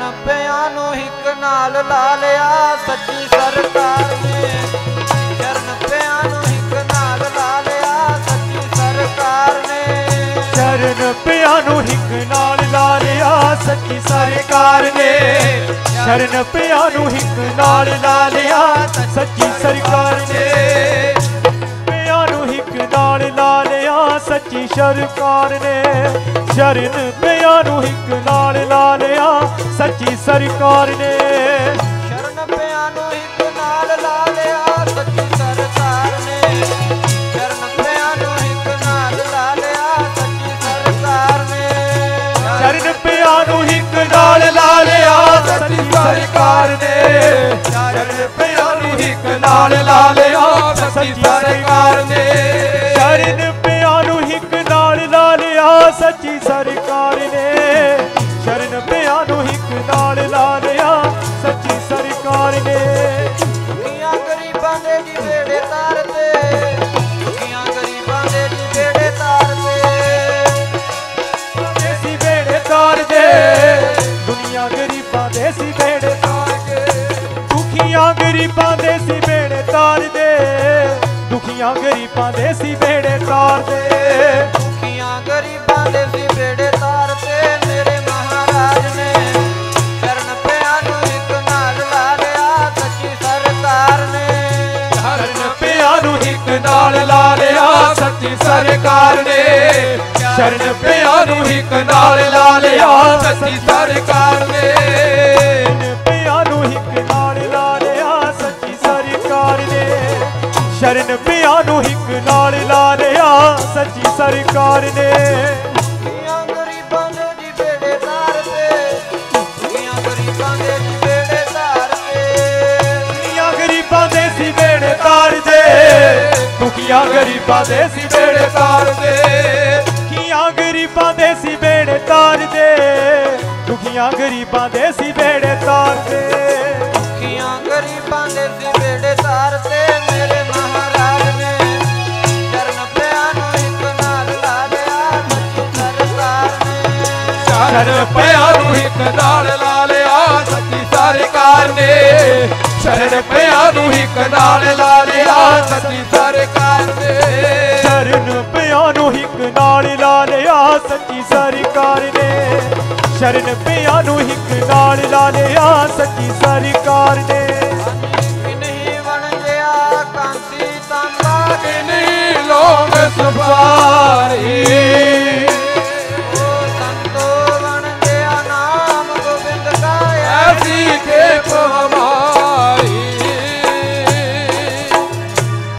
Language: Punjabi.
ਪਿਆਂ ਨੂੰ ਹਿੱਕ ਨਾਲ ਲਾ ਲਿਆ ਸੱਚੀ ਸਰਕਾਰ ਨੇ। ਚਰਨ ਪਿਆਂ ਨੂੰ ਹਿੱਕ ਨਾਲ ਲਾ ਲਿਆ ਸੱਚੀ ਸਰਕਾਰ ਨੇ। ਚਰਨ ਪਿਆਂ ਨੂੰ ਹਿੱਕ ਨਾਲ ਲਾ ਲਿਆ ਸੱਚੀ ਸਰਕਾਰ ਨੇ। ਚਰਨ ਪਿਆਂ ਨੂੰ ਹਿੱਕ ਨਾਲ ਲਾ ਲਿਆ ਸੱਚੀ ਸਰਕਾਰ ਨੇ। ਪਿਆਂ ਨੂੰ ਹਿੱਕ ਨਾਲ ਲਾ ਲਿਆ ਸੱਚੀ ਸਰਕਾਰ ਨੇ। ਚਰਨ ਪਿਆਂ ਨੂੰ ਹਿੱਕ ਨਾਲ ਲਾ ਲਿਆ ਸੱਚੀ ਸਰਕਾਰ ਨੇ। ਸ਼ਰਨ ਪਿਆਂ ਨੂੰ ਹਿੱਕ ਨਾਲ ਲਾ ਲਿਆ ਸੱਚੀ ਸਰਕਾਰ ਨੇ। ਚਰਨ ਪਿਆਂ ਨੂੰ ਹਿੱਕ ਨਾਲ ਲਾ ਲਿਆ ਸੱਚੀ ਸਰਕਾਰ ਨੇ। ਚਰਨ ਪਿਆਂ ਨੂੰ ਹਿੱਕ ਨਾਲ ਲਾ ਲਿਆ ਸੱਚੀ ਸਰਕਾਰ ਨੇ। ਚਰਨ ਪਿਆਂ ਨੂੰ ਹਿੱਕ ਨਾਲ ਲਾ ਲਿਆ ਸੱਚੀ ਸਰਕਾਰ ਨੇ। ਚਰਨ ਪਿਆਂ ਨੂੰ ਹਿੱਕ ਨਾਲ ਲਾ ਲਿਆ ਸੱਚੀ ਸਰਕਾਰ ਨੇ। ਚਰਨ ਪਿਆਂ ਨੂੰ ਹਿੱਕ ਨਾਲ ਲਾ ਲਿਆ ਸੱਚੀ ਸਰਕਾਰ ਨੇ। ਦੁਖੀਆਂ ਗਰੀਬਾਂ ਦੇ ਜੀ ਬੇੜੇ ਤਾਰਦੇ। ਦੁਖੀਆਂ ਗਰੀਬਾਂ ਦੇ ਜੀ ਬੇੜੇ ਤਾਰਦੇ। ਦੇਸੀ ਬੇੜੇ ਤਾਰਦੇ। ਦੁਨੀਆ ਗਰੀਬਾਂ ਦੇ ਸੀ ਬੇੜੇ ਤਾਰਦੇ। ਦੁਖੀਆਂ ਗਰੀਬਾਂ ਦੇ ਸੀ ਬੇੜੇ ਤਾਰਦੇ। ਦੁਖੀਆਂ ਗਰੀਬਾਂ ਦੇ ਸੀ ਬੇੜੇ ਤਾਰਦੇ। ਦੁਖੀਆਂ ਗਰੀਬਾਂ ਦੇ ਸੀ ਬੇੜੇ ਤਾਰਦੇ। ਮੇਰੇ ਮਹਾਰਾਜ ਨੇ ਚਰਨ ਪਿਆਂ ਨੂੰ ਹਿੱਕ ਨਾਲ ਲਾ ਲਿਆ ਸੱਚੀ ਸਰਕਾਰ ਨੇ। ਚਰਨ ਪਿਆਂ ਨੂੰ ਹਿੱਕ ਨਾਲ ਲਾ ਲਿਆ ਸੱਚੀ ਸਰਕਾਰ ਨੇ। ਚਰਨ ਪਿਆਂ ਨੂੰ ਹਿੱਕ ਨਾਲ ਲਾ ਲਿਆ ਸੱਚੀ ਸਰਕਾਰ ਨੇ। ਪਿਆਂ ਨੂੰ ਹਿੱਕ ਨਾਲ ਲਾ ਲਿਆ ਸੱਚੀ ਸਰਕਾਰ ਨੇ। ਸ਼ਰਨ ਪਿਆਂ ਨੂੰ ਹਿੱਕ ਨਾਲ ਲਾ ਲਿਆ ਸੱਚੀ ਸਰਕਾਰ ਨੇ। ਦੁਖੀਆਂ ਗਰੀਬਾਂ ਦੇ ਜੀ ਬੇੜੇ ਤਾਰਦੇ। ਦੁਖੀਆਂ ਗਰੀਬਾਂ ਦੇ ਜੀ ਬੇੜੇ ਤਾਰਦੇ। ਦੁਖੀਆਂ ਗਰੀਬਾਂ ਦੇ ਸੀ ਬੇੜੇ ਤਾਰਦੇ। ਦੁਖੀਆਂ ਗਰੀਬਾਂ ਦੇ ਸੀ ਬੇੜੇ ਤਾਰਦੇ। ਦੁਖੀਆਂ ਗਰੀਬਾਂ ਦੇ ਸੀ ਬੇੜੇ ਤਾਰਦੇ। ਦੁਖੀਆਂ ਗਰੀਬਾਂ ਦੇ ਸੀ ਬੇੜੇ ਤਾਰਦੇ। ਦੁਖੀਆਂ ਗਰੀਬਾਂ ਦੇ ਸੀ ਬੇੜੇ ਤਾਰਦੇ। ਮੇਰੇ ਮਹਾਰਾਜ ਨੇ ਚਰਨ ਪਿਆਂ ਨੂੰ ਹਿੱਕ ਨਾਲ ਲਾ ਲਿਆ ਸੱਚੀ ਸਰਕਾਰ ਨੇ। ਚਰਨ ਪਿਆਂ ਨੂੰ ਹਿੱਕ ਨਾਲ ਲਾ ਲਿਆ ਸੱਚੀ ਸਰਕਾਰ ਨੇ। ਚਰਨ ਪਿਆਂ ਨੂੰ ਹਿੱਕ ਨਾਲ ਲਾ ਲਿਆ ਸੱਚੀ ਸਰਕਾਰ ਨੇ। ਚਰਨ ਪਿਆਂ ਨੂੰ ਹਿੱਕ ਨਾਲ ਲਾ ਲਿਆ ਸੱਚੀ ਸਰਕਾਰ ਨੇ। ਚਰਨ ਪਿਆਂ ਨੂੰ ਹਿੱਕ ਨਾਲ ਲਾ ਲਿਆ ਸੱਚੀ ਸਰਕਾਰ ਨੇ। ਕਿ ਨਹੀਂ ਵਣਜਿਆ ਕਾਂਸੀ ਤਾਂਬਾ ਕਿ ਨਹੀਂ ਲੋਗ ਸੁਪਾਰੀ।